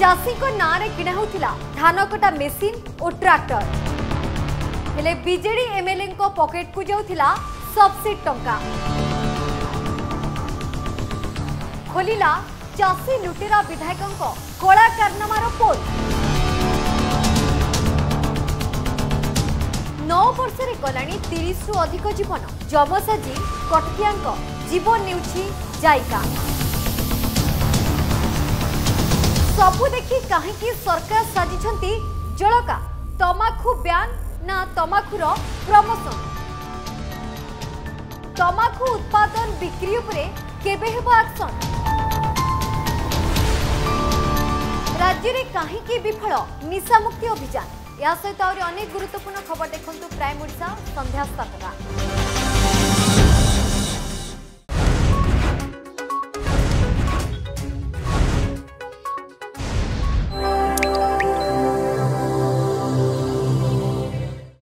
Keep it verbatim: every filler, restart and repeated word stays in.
चाषी को नारे किणा होतिला धान कटा मेसीन और ट्रैक्टर हेले बीजेडी एमएलए को पॉकेट को जाउथिला सबसिडी टंका खोलिला चाषी लुटेरा विधायकों कला कारनामार पोल नौ वर्ष गलानी तीस रु अधिक जीवन जमसाजी कटकिया जीवन नेउछि जायका सबु देखी कहीं सरकार साजिछंती जलका तमाखु ब्यान ना तमाखुर प्रमोशन तमाखु उत्पादन बिक्री उपरे केबे हेबो एक्शन राज्य में कहीं विफल निशा मुक्ति अभियान या सहित अनेक गुरुत्वपूर्ण खबर देखु प्राइम ओडिशा संध्या सातटा।